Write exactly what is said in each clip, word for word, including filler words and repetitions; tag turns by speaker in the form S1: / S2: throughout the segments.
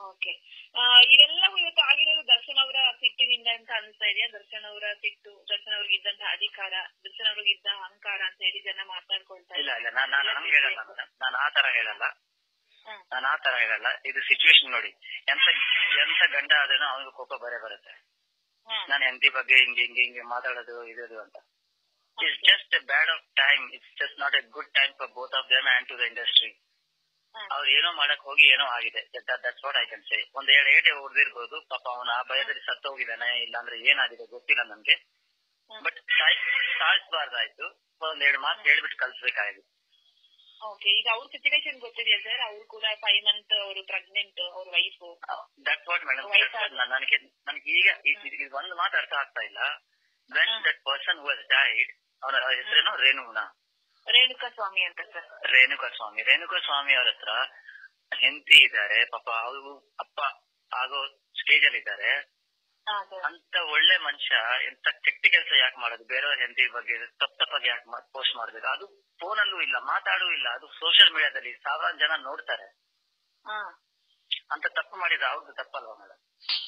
S1: Okay. ಇದೆಲ್ಲವೂ ಇವತ್ತು ಆಗಿರೋದು ದರ್ಶನ್ ಅವರ ಸಿಟ್ಟಿನಿಂದ ಅಂತ ಅನಿಸ್ತಾ ಇದೆಯಾ? ದರ್ಶನ್ ಅವರ ಸಿಟ್ಟು, ದರ್ಶನ್ ಅವ್ರಿಗೆ ಇದ್ದಂತ ಅಧಿಕಾರ, ದರ್ಶನ್ ಅವ್ರಿಗೆ ಇದ್ದ ಅಹಂಕಾರ ಅಂತ ಹೇಳಿ ಜನ ಮಾತಾಡ್ಕೊಳ್ತಾ
S2: ಇಲ್ಲ ಇಲ್ಲ ನಾನು ನಾನು ಹಂಗೆ ಹೇಳಲ್ಲ ಮೇಡಮ್, ನಾನು ಆ ತರ ಹೇಳಲ್ಲ, ನಾನು ಆ ತರ ಹೇಳಲ್ಲ. ಇದು ಸಿಚುವೇಶನ್ ನೋಡಿ, ಎಂತ ಎಂತ ಗಂಡ ಆದ್ರೂ ಅವನಿಗೆ ಕೋಪ ಬರೇ ಬರುತ್ತೆ. ನಾನು ಹೆಂಡತಿ ಬಗ್ಗೆ ಹಿಂಗೆ ಹಿಂಗೆ ಹಿಂಗೆ ಮಾತಾಡೋದು ಇದು ಅಂತ. It's just a bad of time. It's just not a good time for both of them and to the industry. ಅವ್ರು ಏನೋ ಮಾಡಕ್ ಹೋಗಿ ಏನೋ ಆಗಿದೆ. That's what I can say. ಒಂದ್ ಎರಡು ಏಟೆ ಹೊಡೆದಿರ್ಬೋದು, ಪಾಪ ಅವನ ಆ ಭಯದಲ್ಲಿ ಸತ್ತು ಹೋಗಿದ್ದಾನೆ, ಇಲ್ಲಾಂದ್ರೆ ಏನಾಗಿದೆ ಗೊತ್ತಿಲ್ಲ ನಮ್ಗೆ. ಬಟ್ ಸಾಯಿಸಬಾರ್ದಾಯ್ತು, ಒಂದೆರಡು ಮಾತು ಹೇಳ್ಬಿಟ್ಟು ಕಲ್ಸ್ಬೇಕಾಗಿದೆ.
S1: ಓಕೆ. ಈಗ ಅವ್ರ ಸಿಚುವೇಶನ್ ಗೊತ್ತಿದೆಯಾ ಸರ್? ಅವ್ರು ಕೂಡ ಫೈವ್ ಮಂತ್ ಅವರು ಪ್ರೆಗ್ನೆಂಟ್, ಅವ್ರ ವೈಫ್.
S2: That's what madam. ನನಗೆ ನನಗೆ ಈಗ ಇದು ಒಂದು ಮಾತು ಅರ್ಥ ಆಗ್ತಾ ಇಲ್ಲ. ವೆನ್ ದಟ್ ಪರ್ಸನ್ ಹೂ ಹಸ್ ಡೈಡ್, ಅವನ ಹೆಸರೇನು ರೇಣುನಾ
S1: ರೇಣುಕಾ ಸ್ವಾಮಿ ಅಂತ ಸರ್.
S2: ರೇಣುಕಾ ಸ್ವಾಮಿ ರೇಣುಕಾ ಸ್ವಾಮಿ ಅವ್ರ ಹತ್ರ ಹೆಂಡತಿ ಇದ್ದಾರೆ, ಪಾಪ ಅವರು ಅಪ್ಪ ಆಗೋ ಸ್ಟೇಜ್ ಅಲ್ಲಿ ಇದ್ದಾರೆ. ಅಂತ ಒಳ್ಳೆ ಮನುಷ್ಯ ಎಂತ ಕೆಟ್ಟ ಕೆಲಸ ಯಾಕೆ ಮಾಡೋದು? ಬೇರೆಯವ್ರ ಹೆಂಡತಿ ಬಗ್ಗೆ ತಪ್ಪ ತಪ್ಪಾಗಿ ಯಾಕೆ ಪೋಸ್ಟ್ ಮಾಡ್ಬೇಕು? ಅದು ಫೋನ್ ಅಲ್ಲೂ ಇಲ್ಲ, ಮಾತಾಡೂ ಇಲ್ಲ, ಅದು ಸೋಷಿಯಲ್ ಮೀಡಿಯಾದಲ್ಲಿ ಸಾವಿರಾರು ಜನ ನೋಡ್ತಾರೆ. ಅಂತ ತಪ್ಪು ಮಾಡಿದ್ರೆ ಅವ್ರದ್ದು ತಪ್ಪಲ್ವಾ ಮೇಡಮ್?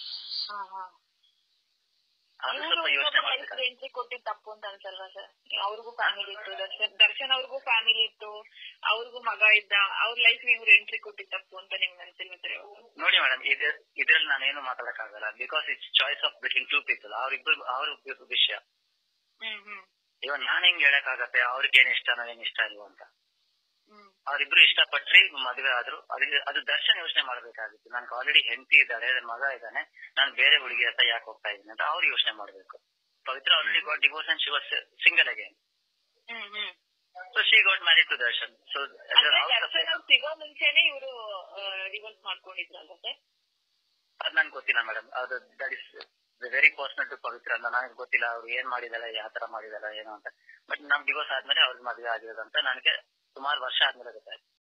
S1: ಎಂಟ್ರಿ ಕೊಟ್ಟಿದ್ ತಪ್ಪು ಅಂತ ಅನ್ಸಲ್ವಾ ಸರ್? ಅವ್ರಿಗೂ ಫ್ಯಾಮಿಲಿ ಇತ್ತು, ದರ್ಶನ್ ದರ್ಶನ್ ಅವ್ರಿಗೂ ಫ್ಯಾಮಿಲಿ ಇತ್ತು, ಅವ್ರಿಗೂ ಮಗ ಇದ್ದ, ಅವ್ರ ಲೈಫ್ ಇವ್ರು ಎಂಟ್ರಿ ಕೊಟ್ಟಿದ್ ತಪ್ಪು ಅಂತ ನಿಮ್ಗೆ ಅನ್ಸಿಲ್ವ ಸರ್?
S2: ನೋಡಿ ಮೇಡಮ್, ಇದ್ರಲ್ಲಿ ನಾನೇನು ಮಾತಾಡಕ್ಕಾಗಲ್ಲ. Because it's choice of between two people. ಅವ್ರಿಬ್ರು ಅವ್ರ ವಿಷಯ. ಇವಾಗ ನಾನ್ ಹೆಂಗ್ ಹೇಳಕ್ ಆಗತ್ತೆ ಅವ್ರಿಗೆ ಏನ್ ಇಷ್ಟನೋ ಏನ್ ಇಷ್ಟ ಇಲ್ವೋ ಅಂತ? ಅವ್ರಿಬ್ರು ಇಷ್ಟಪಟ್ರಿ ಮದುವೆ ಆದ್ರು. ಅದಕ್ಕೆ ಅದು ದರ್ಶನ್ ಯೋಚನೆ ಮಾಡ್ಬೇಕಾಗಿತ್ತು. ನನ್ಗೆ ಆಲ್ರೆಡಿ ಹೆಂಡತಿ ಇದ್ದಾಳೆ, ಮಗ ಇದ್ದಾನೆ, ನಾನು ಬೇರೆ ಹುಡುಗಿ ಹತ್ರ ಯಾಕೆ ಹೋಗ್ತಾ ಇದ್ದೀನಿ ಅಂತ ಅವ್ರು ಯೋಚನೆ ಮಾಡ್ಬೇಕು. Pavithra already got divorce and she was single again. So she got married to Darshan. So
S1: ಸಿಗೋ ಮುಂಚೆನೆ ಇವರು ಡಿವೋರ್ಸ್ ಮಾಡ್ಕೊಂಡಿದ್ರಲ್ಲ ಸರ್?
S2: ಅದ್ ನನ್ಗೆ ಗೊತ್ತಿಲ್ಲ ಮೇಡಮ್. ಅದು that is very personal to Pavithra ಅಂತ. ನನಗೆ ಗೊತ್ತಿಲ್ಲ ಅವ್ರು ಏನ್ ಮಾಡಿದಾರೆ, ಯಾವ ತರ ಮಾಡಿದಾರೆ ಏನೋ ಅಂತ. ಬಟ್ ನಮ್ ಡಿವೋರ್ಸ್ ಆದ್ಮೇಲೆ ಅವ್ರಿಗೆ ಮದುವೆ ಆಗಿರೋದಂತ ನನಗೆ ಸುಮಾರು ವರ್ಷ ಆದ್ಮೇಲೆ ಗೊತ್ತಾಯ್ತು.